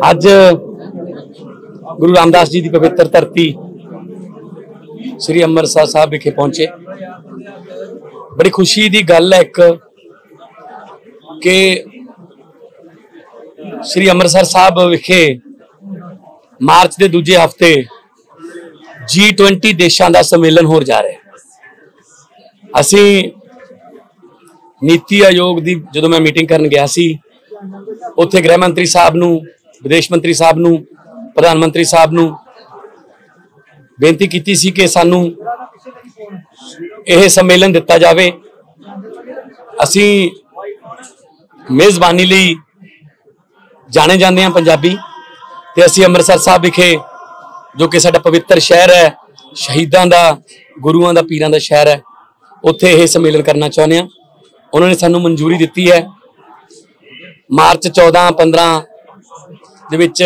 ਅੱਜ गुरु रामदास जी की पवित्र धरती श्री अमृतसर साहब विखे पहुंचे। बड़ी खुशी की गल है एक कि श्री अमृतसर साहब विखे मार्च के दूजे हफ्ते G20 देशों का सम्मेलन हो जा रहा है। असी नीति आयोग की जो मैं मीटिंग करन गया सी, उत्थे गृह मंत्री साहब नूं, विदेश मंत्री साहब नूं, प्रधानमंत्री साहब नूं बेनती की सी कि सानू यह सम्मेलन दिता जाए। असी मेज़बानी लई जाने जाते हैं पंजाबी, ते असी अमृतसर साहब विखे जो कि साडा पवित्र शहर है, शहीदां दा, गुरुआं दा, पीरां दा शहर है, उत्थे यह सम्मेलन करना चाहुंदे हां। उन्होंने सानू मंजूरी दी है। मार्च 14-15 दे विच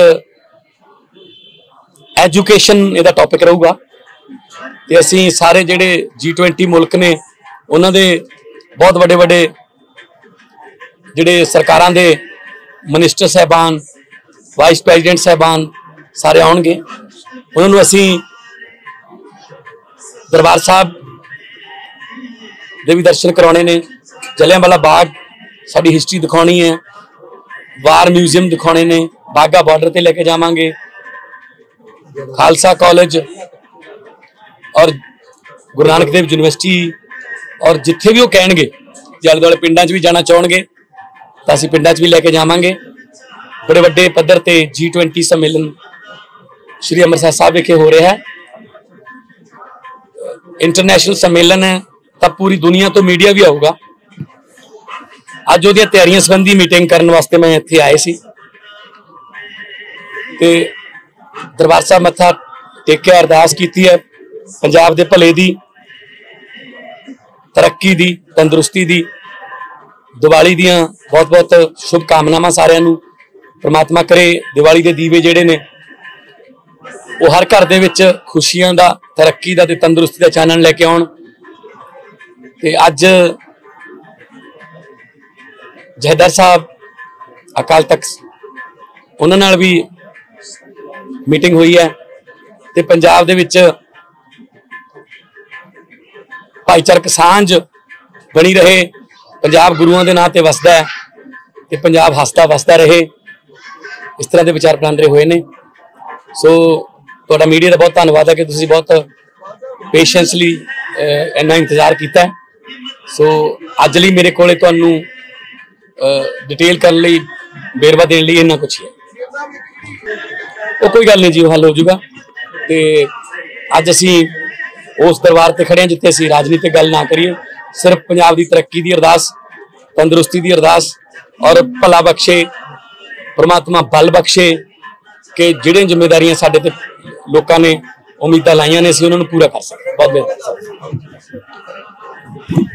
एजुकेशन इहदा टॉपिक रहूगा ते असीं सारे जिहड़े G20 मुल्क ने उन्हां दे बहुत वड्डे वड्डे जिहड़े सरकारां दे मिनिस्टर साहबान, वाइस प्रेजिडेंट साहबान सारे आउणगे। उन्हां नूं असीं दरबार साहब दे भी दर्शन कराने ने, जलियांवाला बाग साडी हिस्टरी दिखानी है, वार म्यूजियम दिखाने ने, बाघा बॉर्डर ते लेके जावांगे, खालसा कॉलेज और गुरु नानक देव यूनिवर्सिटी और जिथे भी वो कहेंगे आले दुआले पिंडां च भी जाना चाहोगे तो असीं पिंडां च भी लेके जावांगे। बड़े वड्डे पद्धर ते G20 सम्मेलन श्री अमृतसर साहब विखे हो रहा है। इंटरनेशनल सम्मेलन है तो पूरी दुनिया तो मीडिया भी आऊगा। अज वो तैयारियां संबंधी मीटिंग करने वास्ते मैं इत्थे आए सी ते दरबार साहब मत्था टेकिया, अरदास की है पंजाब के भले की, तरक्की की, तंदुरुस्ती की, दिवाली दियां बहुत बहुत शुभकामनावां सारिआं नूं। परमात्मा करे दिवाली के दीवे जिहड़े ने वो हर घर दे विच खुशियां दा, तरक्की दा ते तंदुरुस्ती दा चानण लैके आउण। ते अज जहेदार साहब अकाल तख्त उन्हां नाल भी मीटिंग हुई है ते पंजाब दे विच भाईचारक सांझ बनी रहे, पंजाब गुरुआं दे नां ते वसदा है ते पंजाब हसदा वसदा रहे, इस तरह के विचार वटांदरे हुए ने। सो तुहाडा मीडिया का बहुत धन्नवाद है कि तुसीं बहुत पेशेंसली इन्ना इंतजार किया है। सो अज लई मेरे कोले तुहानूं डिटेल करने लई, बेरवा देने लई इन्ना कुछ है। वो कोई गल नहीं जी, हल हो जाऊगा। तो अज असी उस दरबार से खड़े हैं जिथे असी राजनीतिक गल ना करिए, सिर्फ पंजाब की तरक्की की अरदास, तंदुरुस्ती की अरदास और भला बख्शे, परमात्मा बल बख्शे कि जिहड़ियां जिम्मेदारियां साडे ते लोकां ने उम्मीदां लाइयां ने असीं उन्हां नूं पूरा कर सकें। बहुत बेहतर।